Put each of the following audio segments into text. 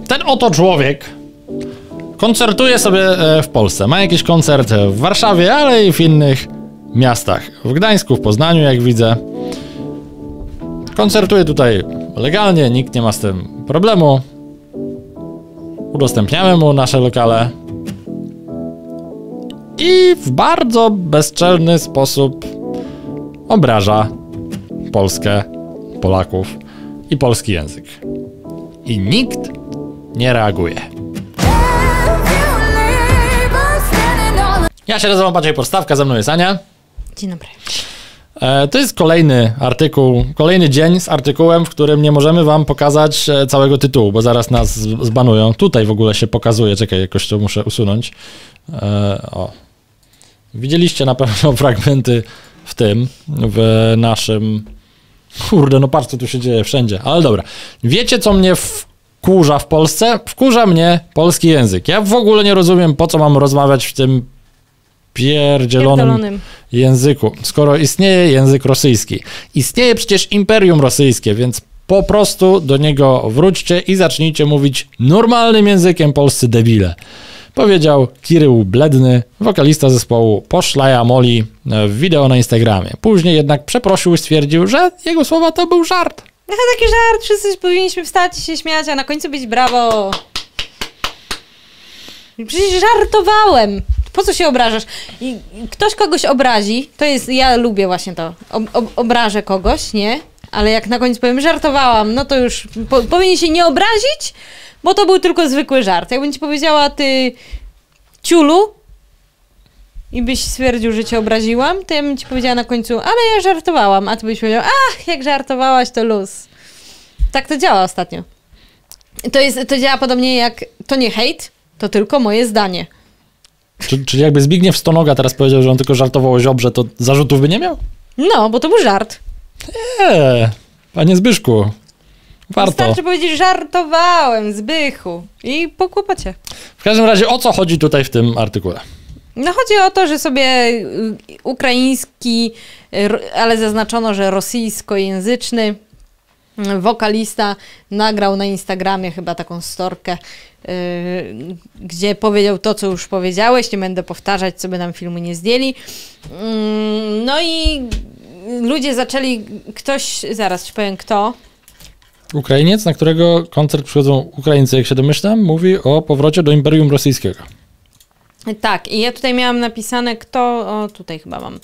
ten oto człowiek koncertuje sobie w Polsce. Ma jakiś koncert w Warszawie, ale i w innych miastach. W Gdańsku, w Poznaniu, jak widzę. Koncertuje tutaj legalnie, nikt nie ma z tym problemu. Udostępniamy mu nasze lokale. I w bardzo bezczelny sposób obraża Polskę, Polaków i polski język. I nikt nie reaguje. Ja się nazywam Maciej Podstawka, ze mną jest Ania. Dzień dobry. To jest kolejny artykuł, kolejny dzień z artykułem, w którym nie możemy wam pokazać całego tytułu, bo zaraz nas zbanują. Tutaj w ogóle się pokazuje, czekaj, jakoś to muszę usunąć. O. Widzieliście na pewno fragmenty w naszym... Kurde, no patrz, co tu się dzieje wszędzie, ale dobra. Wiecie, co mnie wkurza w Polsce? Wkurza mnie polski język. Ja w ogóle nie rozumiem, po co mam rozmawiać w tym pierdzielonym języku, skoro istnieje język rosyjski. Istnieje przecież Imperium Rosyjskie, więc po prostu do niego wróćcie i zacznijcie mówić normalnym językiem, polscy debile. Powiedział Kirył Bledny, wokalista zespołu Poszlaja Moli w wideo na Instagramie. Później jednak przeprosił i stwierdził, że jego słowa to był żart. Taki żart, wszyscy powinniśmy wstać i się śmiać, a na końcu być brawo. Przecież żartowałem. Po co się obrażasz? I ktoś kogoś obrazi, to jest, ja lubię właśnie to, obrażę kogoś, nie? Ale jak na końcu powiem, żartowałam, no to już powinien się nie obrazić, bo to był tylko zwykły żart. Jakbym ci powiedziała, ty ciulu, i byś stwierdził, że cię obraziłam, to ja bym ci powiedziała na końcu, ale ja żartowałam, a ty byś powiedział, ach, jak żartowałaś, to luz. Tak to działa ostatnio. To działa podobnie jak, to nie hejt, to tylko moje zdanie. Czyli jakby Zbigniew Stonoga teraz powiedział, że on tylko żartował o Ziobrze, to zarzutów by nie miał? No, bo to był żart. Panie Zbyszku, warto. Wystarczy powiedzieć, żartowałem, Zbychu, i po kłopocie. W każdym razie, o co chodzi tutaj w tym artykule? No chodzi o to, że sobie ukraiński, ale zaznaczono, że rosyjskojęzyczny wokalista nagrał na Instagramie chyba taką storkę, gdzie powiedział to, co już powiedziałeś, nie będę powtarzać, co by nam filmu nie zdjęli. No i ludzie zaczęli, zaraz ci powiem kto. Ukrainiec, na którego koncert przychodzą Ukraińcy, jak się domyślam, mówi o powrocie do Imperium Rosyjskiego. Tak, i ja tutaj miałam napisane tutaj chyba mam,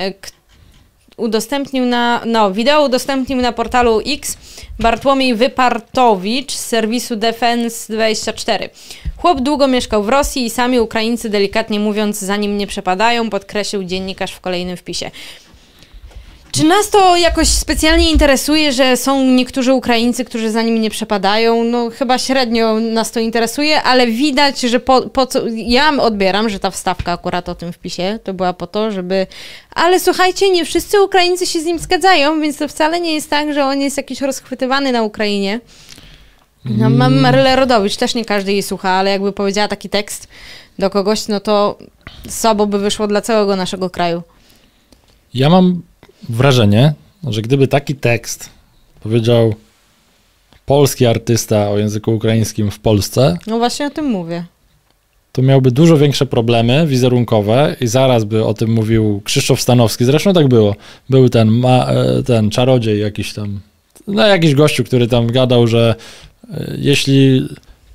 wideo udostępnił na portalu X Bartłomiej Wypartowicz z serwisu Defense24. Chłop długo mieszkał w Rosji i sami Ukraińcy, delikatnie mówiąc, za nim nie przepadają, podkreślił dziennikarz w kolejnym wpisie. Czy nas to jakoś specjalnie interesuje, że są niektórzy Ukraińcy, którzy za nim nie przepadają? No chyba średnio nas to interesuje, ale widać, że po co... Ja odbieram, że ta wstawka akurat o tym wpisie to była po to, żeby... Ale słuchajcie, nie wszyscy Ukraińcy się z nim zgadzają, więc to wcale nie jest tak, że on jest jakiś rozchwytywany na Ukrainie. No, mam Marylę Rodowicz, też nie każdy jej słucha, ale jakby powiedziała taki tekst do kogoś, no to słabo by wyszło dla całego naszego kraju. Ja mam wrażenie, że gdyby taki tekst powiedział polski artysta o języku ukraińskim w Polsce, no właśnie o tym mówię, to miałby dużo większe problemy wizerunkowe i zaraz by o tym mówił Krzysztof Stanowski. Zresztą tak było. Był ten czarodziej jakiś tam, no jakiś gościu, który tam gadał, że jeśli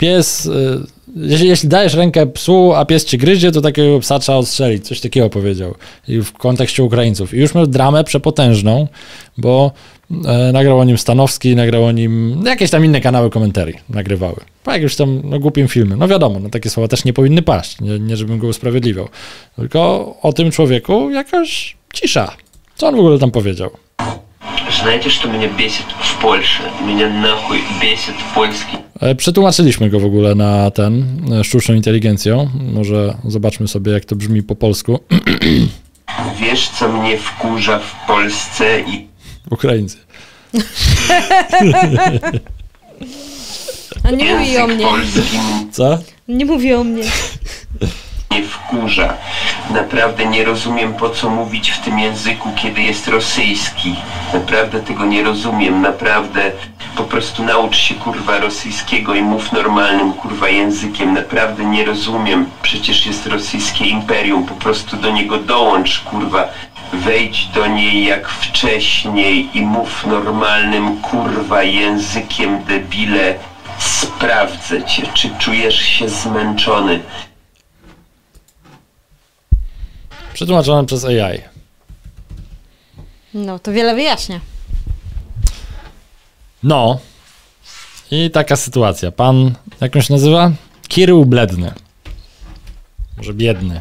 dajesz rękę psu, a pies cię gryzie, to takiego psa trzeba odstrzelić. Coś takiego powiedział. I w kontekście Ukraińców. I już miał dramę przepotężną, bo nagrał o nim Stanowski, nagrał o nim jakieś tam inne kanały komentarii nagrywały. Po jakimś tam głupim filmie. No wiadomo, takie słowa też nie powinny paść. Nie żebym go usprawiedliwiał. Tylko o tym człowieku jakaś cisza. Co on w ogóle tam powiedział? Знаете, что меня бесит в Польше? Меня нахуй бесит польский. Przetłumaczyliśmy go w ogóle na sztuczną inteligencją. Może zobaczmy sobie, jak to brzmi po polsku. Wiesz, co mnie wkurza w Polsce i... Ukraińcy. A nie mówi o mnie. Co? Nie mówi o mnie. Nie wkurza. Naprawdę nie rozumiem, po co mówić w tym języku, kiedy jest rosyjski. Naprawdę tego nie rozumiem. Naprawdę Po prostu naucz się kurwa rosyjskiego i mów normalnym kurwa językiem. Naprawdę nie rozumiem. Przecież jest rosyjskie imperium. Po prostu do niego dołącz kurwa. Wejdź do niej jak wcześniej i mów normalnym kurwa językiem, debile. Sprawdzę cię, czy czujesz się zmęczony. Przetłumaczone przez AI. No, to wiele wyjaśnia. No. I taka sytuacja. Pan, jak on się nazywa? Kirył Bledny. Może biedny.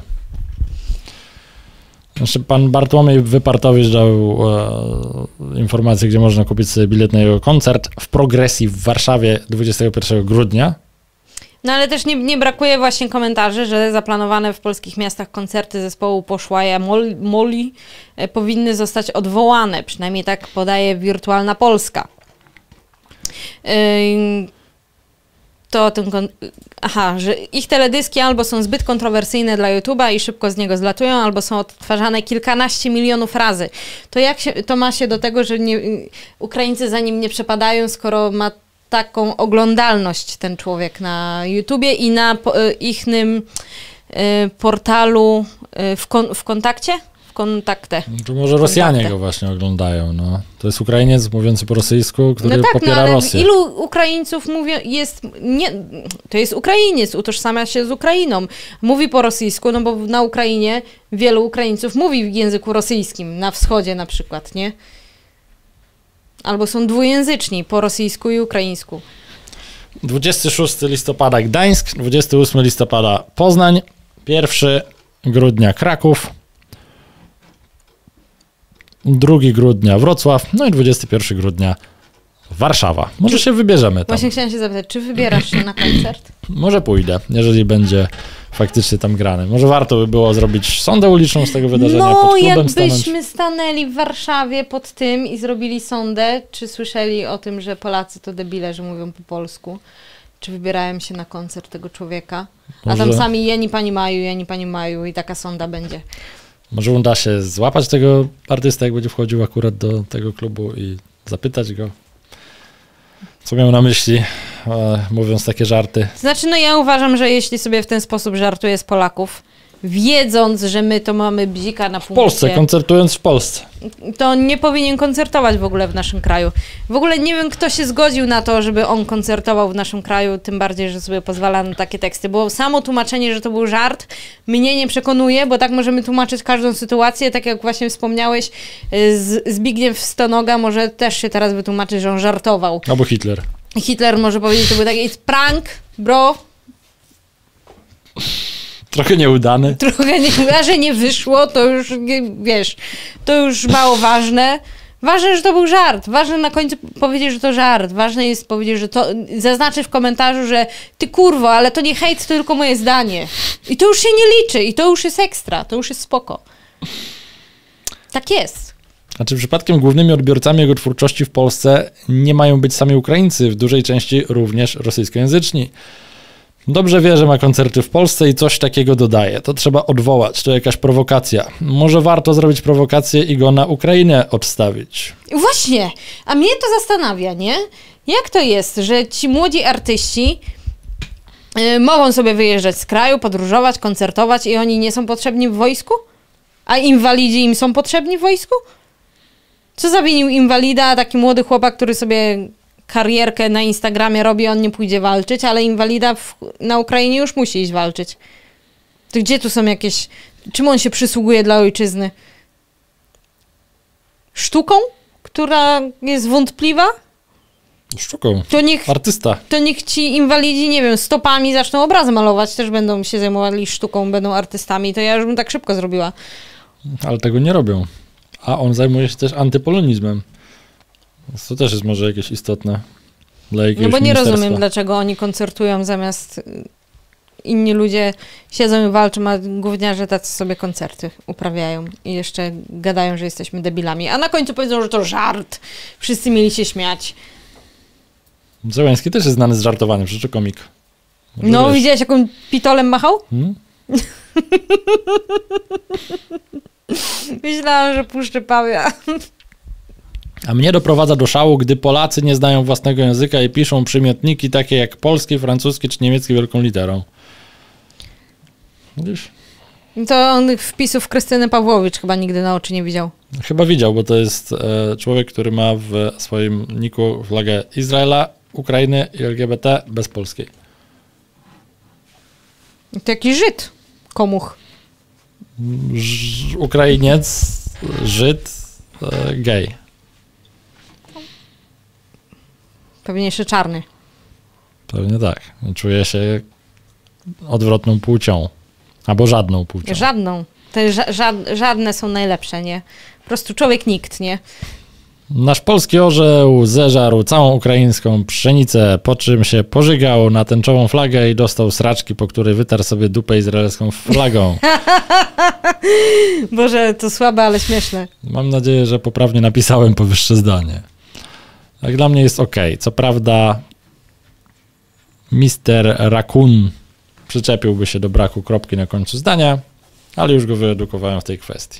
Znaczy pan Bartłomiej Wypartowicz dał informację, gdzie można kupić sobie bilet na jego koncert w Progresji w Warszawie 21 grudnia. No ale też nie brakuje właśnie komentarzy, że zaplanowane w polskich miastach koncerty zespołu Poszłaja Moli powinny zostać odwołane. Przynajmniej tak podaje Wirtualna Polska. Że ich teledyski albo są zbyt kontrowersyjne dla YouTube'a i szybko z niego zlatują, albo są odtwarzane kilkanaście milionów razy. To ma się do tego, że Ukraińcy za nim nie przepadają, skoro ma taką oglądalność ten człowiek na YouTubie i na ichnym portalu w kontakcie? W kontaktę. To może Rosjanie go właśnie oglądają. No. To jest Ukrainiec mówiący po rosyjsku, który popiera ale Rosję. Ilu Ukraińców to jest Ukrainiec, utożsamia się z Ukrainą. Mówi po rosyjsku, no bo na Ukrainie wielu Ukraińców mówi w języku rosyjskim, na wschodzie na przykład, nie? Albo są dwujęzyczni, po rosyjsku i ukraińsku. 26 listopada Gdańsk, 28 listopada Poznań, 1 grudnia Kraków, 2 grudnia Wrocław, no i 21 grudnia Warszawa. Może się wybierzemy tam. Właśnie chciałam się zapytać, czy wybierasz się na koncert? Może pójdę, jeżeli będzie faktycznie tam grany. Może warto by było zrobić sondę uliczną z tego wydarzenia, pod klubem jakbyśmy stanęli w Warszawie pod tym i zrobili sondę, czy słyszeli o tym, że Polacy to debile, że mówią po polsku? Czy wybierałem się na koncert tego człowieka? A tam sami jeni pani maju i taka sonda będzie. Może uda się złapać tego artystę, jak będzie wchodził akurat do tego klubu i zapytać go, co miał na myśli, mówiąc takie żarty. Znaczy, ja uważam, że jeśli sobie w ten sposób żartuje z Polaków, wiedząc, że my to mamy bzika na punkcie... W Polsce, koncertując w Polsce. To nie powinien koncertować w ogóle w naszym kraju. W ogóle nie wiem, kto się zgodził na to, żeby on koncertował w naszym kraju, tym bardziej, że sobie pozwala na takie teksty. Bo samo tłumaczenie, że to był żart, mnie nie przekonuje, bo tak możemy tłumaczyć każdą sytuację. Tak jak właśnie wspomniałeś, Zbigniew Stonoga może też się teraz wytłumaczyć, że on żartował. Albo Hitler. Hitler może powiedzieć, to był taki prank, bro. Trochę nieudany. A że nie wyszło, to już, wiesz, to już mało ważne. Ważne, że to był żart. Ważne na końcu powiedzieć, że to żart. Ważne jest powiedzieć, że to... Zaznaczyć w komentarzu, że ty kurwo, ale to nie hejt, to tylko moje zdanie. I to już się nie liczy. I to już jest ekstra. To już jest spoko. Tak jest. A czy przypadkiem głównymi odbiorcami jego twórczości w Polsce nie mają być sami Ukraińcy, w dużej części również rosyjskojęzyczni? Dobrze wie, że ma koncerty w Polsce i coś takiego dodaje. To trzeba odwołać, to jakaś prowokacja. Może warto zrobić prowokację i go na Ukrainę odstawić. Właśnie, a mnie to zastanawia, nie? Jak to jest, że ci młodzi artyści mogą sobie wyjeżdżać z kraju, podróżować, koncertować i oni nie są potrzebni w wojsku? A inwalidzi im są potrzebni w wojsku? Co zawinił inwalida, taki młody chłopak, który sobie karierkę na Instagramie robi, on nie pójdzie walczyć, ale inwalida na Ukrainie już musi iść walczyć. To gdzie tu są jakieś... Czym on się przysługuje dla ojczyzny? Sztuką, która jest wątpliwa? Sztuką. Artysta. To niech ci inwalidzi, nie wiem, stopami zaczną obrazy malować, też będą się zajmowali sztuką, będą artystami, to ja już bym tak szybko zrobiła. Ale tego nie robią. A on zajmuje się też antypolonizmem. To też jest może jakieś istotne dla jakiegoś No bo nie ministerstwa. rozumiem, dlaczego oni koncertują zamiast inni ludzie siedzą i walczą, a gówniarze tacy sobie koncerty uprawiają i jeszcze gadają, że jesteśmy debilami. A na końcu powiedzą, że to żart. Wszyscy mieli się śmiać. Zełenski też jest znany z żartowaniem, przecież komik. Może No, wiesz. widziałeś, jak on pitolem machał? Myślałam, że puszczę pałę. A mnie doprowadza do szału, gdy Polacy nie znają własnego języka i piszą przymiotniki takie jak polski, francuski czy niemiecki wielką literą. Widzisz? To on wpisów Krystyny Pawłowicz chyba nigdy na oczy nie widział. Chyba widział, bo to jest człowiek, który ma w swoim niku flagę Izraela, Ukrainy i LGBT bez polskiej. To jakiś Żyd. Komuch. Ukrainiec, Żyd, gej. Pewnie jeszcze czarny. Pewnie tak. Czuje się odwrotną płcią. Albo żadną płcią. Żadną. Te żadne są najlepsze, nie? Po prostu człowiek nikt, nie? Nasz polski orzeł zeżarł całą ukraińską pszenicę, po czym się pożygał na tęczową flagę i dostał sraczki, po której wytarł sobie dupę izraelską flagą. Boże, to słabe, ale śmieszne. Mam nadzieję, że poprawnie napisałem powyższe zdanie. Jak dla mnie jest okej. Co prawda Mr. Raccoon przyczepiłby się do braku kropki na końcu zdania, ale już go wyedukowałem w tej kwestii.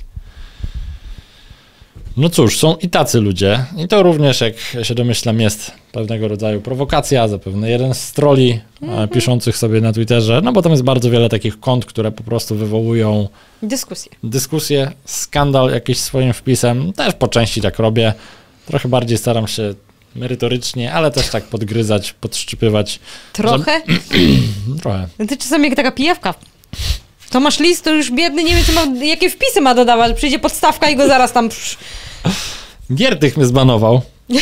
No cóż, są i tacy ludzie, i to również, jak się domyślam, jest pewnego rodzaju prowokacja, zapewne jeden z trolli piszących sobie na Twitterze, no bo tam jest bardzo wiele takich kont, które po prostu wywołują dyskusję, skandal jakiś swoim wpisem. Też po części tak robię, trochę bardziej staram się merytorycznie, ale też tak podgryzać, podszczypywać. Trochę? Trochę. Ty czasami jak taka pijawka. To masz list, to już biedny nie wie, jakie wpisy ma dodawać. Przyjdzie podstawka i go zaraz tam... Giertych mnie zbanował.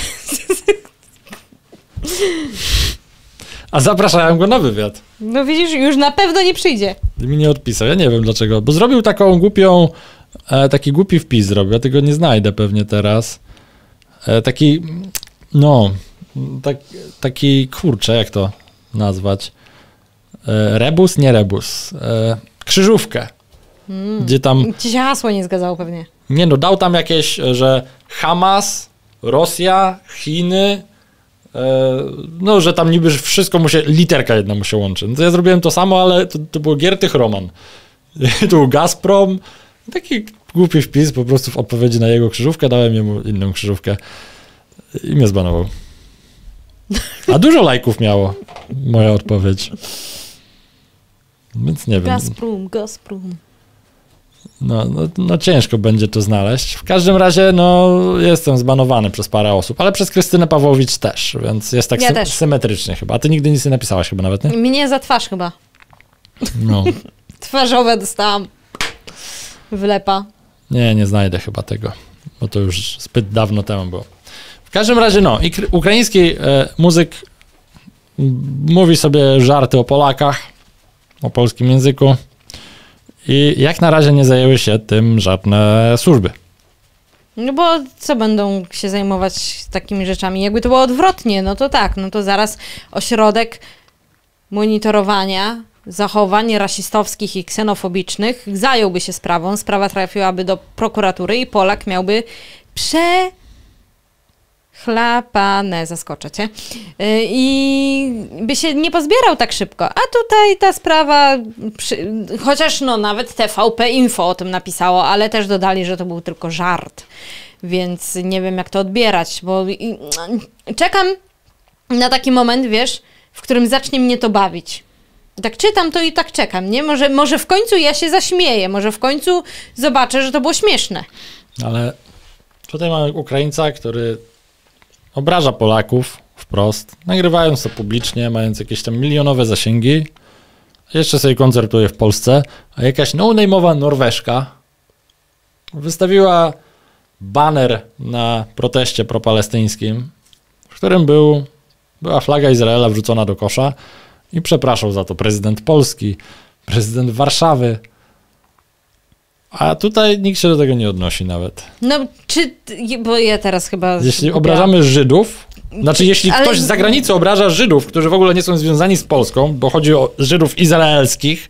A zapraszałem go na wywiad. No widzisz, już na pewno nie przyjdzie. I mi nie odpisał, ja nie wiem dlaczego, bo zrobił taką głupią, taki głupi wpis zrobił, ja tego nie znajdę pewnie teraz. Taki, no, taki, kurczę, jak to nazwać? Rebus, nie rebus. Krzyżówkę. Gdzie tam... Ci się hasło nie zgadzało pewnie. Nie no, dał tam jakieś, że Hamas, Rosja, Chiny, no, że tam niby wszystko literka jedna mu się łączy. No to ja zrobiłem to samo, ale to było Giertych Roman. To był Gazprom. Taki głupi wpis po prostu w odpowiedzi na jego krzyżówkę, dałem jemu inną krzyżówkę i mnie zbanował. A dużo lajków miało moja odpowiedź. Więc nie wiem. Gazprom. No ciężko będzie to znaleźć. W każdym razie, no, jestem zbanowany przez parę osób, ale przez Krystynę Pawłowicz też, więc jest tak symetrycznie chyba. A ty nigdy nic nie napisałaś chyba nawet, nie? Mnie za twarz chyba. No. Twarzowe dostałam. Wlepa. Nie znajdę chyba tego, bo to już zbyt dawno temu było. W każdym razie, no, ukraiński muzyk mówi sobie żarty o Polakach, o polskim języku i jak na razie nie zajęły się tym żadne służby. No bo co będą się zajmować takimi rzeczami? Jakby to było odwrotnie, no to tak, no to zaraz ośrodek monitorowania zachowań rasistowskich i ksenofobicznych zająłby się sprawą, sprawa trafiłaby do prokuratury i Polak miałby chlapane, zaskoczę cię. I by się nie pozbierał tak szybko. A tutaj ta sprawa, chociaż no nawet TVP Info o tym napisało, ale też dodali, że to był tylko żart. Więc nie wiem, jak to odbierać, bo czekam na taki moment, wiesz, w którym zacznie mnie to bawić. Tak czytam to i tak czekam, nie? Może w końcu ja się zaśmieję, może w końcu zobaczę, że to było śmieszne. Ale tutaj mamy Ukraińca, który obraża Polaków wprost, nagrywając to publicznie, mając jakieś tam milionowe zasięgi. Jeszcze sobie koncertuje w Polsce, a jakaś no-name'owa Norweszka wystawiła baner na proteście propalestyńskim, w którym była flaga Izraela wrzucona do kosza i przepraszał za to prezydent Polski, prezydent Warszawy. A tutaj nikt się do tego nie odnosi nawet. No, bo ja teraz chyba... Jeśli obrażamy Żydów, znaczy jeśli ktoś z zagranicy obraża Żydów, którzy w ogóle nie są związani z Polską, bo chodzi o Żydów izraelskich.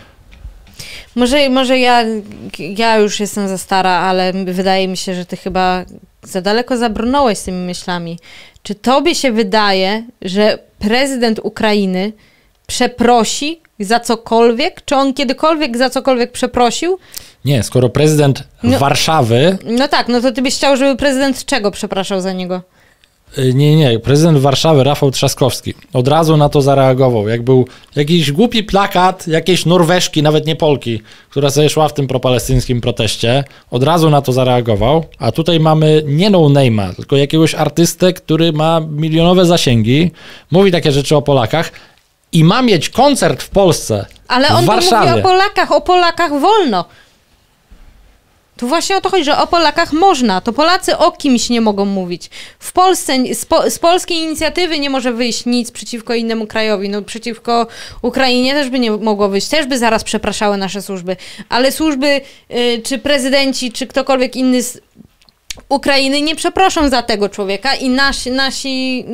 Może ja już jestem za stara, ale wydaje mi się, że ty chyba za daleko zabrnąłeś z tymi myślami. Czy tobie się wydaje, że prezydent Ukrainy przeprosi Za cokolwiek? Czy on kiedykolwiek za cokolwiek przeprosił? Nie, skoro prezydent Warszawy... No tak, no to ty byś chciał, żeby prezydent czego przepraszał za niego? Nie, prezydent Warszawy, Rafał Trzaskowski, od razu na to zareagował. Jak był jakiś głupi plakat jakiejś Norweżki, nawet nie Polki, która sobie szła w tym propalestyńskim proteście, od razu na to zareagował, a tutaj mamy nie no-name'a, tylko jakiegoś artystę, który ma milionowe zasięgi, mówi takie rzeczy o Polakach i ma mieć koncert w Polsce, ale on tu mówi o Polakach wolno. Tu właśnie o to chodzi, że o Polakach można. To Polacy o kimś nie mogą mówić. W Polsce, z polskiej inicjatywy nie może wyjść nic przeciwko innemu krajowi. No przeciwko Ukrainie też by nie mogło wyjść. Też by zaraz przepraszały nasze służby. Ale służby, czy prezydenci, czy ktokolwiek inny z Ukrainy nie przeproszą za tego człowieka i nasi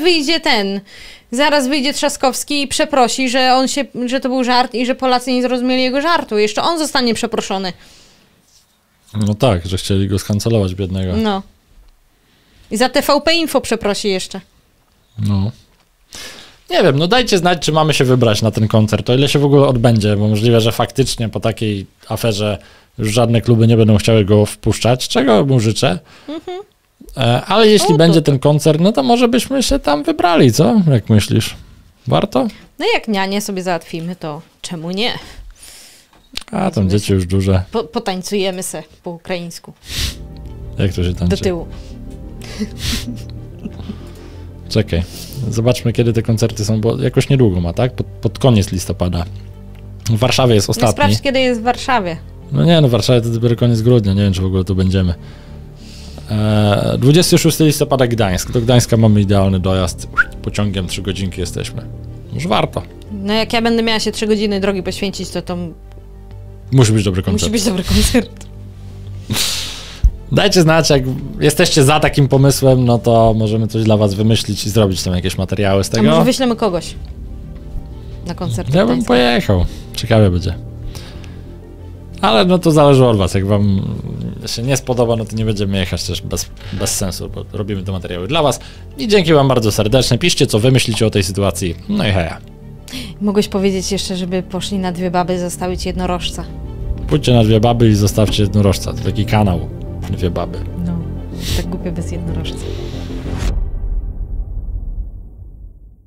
zaraz wyjdzie Trzaskowski i przeprosi, że to był żart i że Polacy nie zrozumieli jego żartu. Jeszcze on zostanie przeproszony. No tak, że chcieli go skancelować, biednego. No. I za TVP Info przeprosi jeszcze. No. Nie wiem, no dajcie znać, czy mamy się wybrać na ten koncert, o ile się w ogóle odbędzie, bo możliwe, że faktycznie po takiej aferze już żadne kluby nie będą chciały go wpuszczać, czego mu życzę. Ale jeśli będzie ten koncert, no to może byśmy się tam wybrali, co? Jak myślisz? Warto? No jak nianie sobie załatwimy, to czemu nie? A tam dzieci już duże. Potańcujemy se po ukraińsku. Jak to się tańczy? Do tyłu. Czekaj, zobaczmy, kiedy te koncerty są, bo jakoś niedługo ma, tak? Pod koniec listopada. W Warszawie jest ostatni. Sprawdź, kiedy jest w Warszawie. No nie, no w Warszawie to dopiero koniec grudnia, nie wiem, czy w ogóle tu będziemy. 26 listopada Gdańsk. Do Gdańska mamy idealny dojazd. Pociągiem 3 godzinki jesteśmy. Może warto. No jak ja będę miała się 3 godziny drogi poświęcić, to musi być dobry koncert. Musi być dobry koncert. Dajcie znać, jak jesteście za takim pomysłem, no to możemy coś dla was wymyślić i zrobić tam jakieś materiały z tego. A może wyślemy kogoś na koncert? Ja bym pojechał. Ciekawe będzie. Ale no to zależy od was. Jak wam się nie spodoba, no to nie będziemy jechać też bez sensu, bo robimy te materiały dla was. I dzięki wam bardzo serdecznie. Piszcie, co wy myślicie o tej sytuacji. No i heja. Mogłeś powiedzieć jeszcze, żeby poszli na 2 baby zostawić jednorożca. Pójdźcie na 2 baby i zostawcie jednorożca. To taki kanał 2 baby. No, tak głupio bez jednorożca.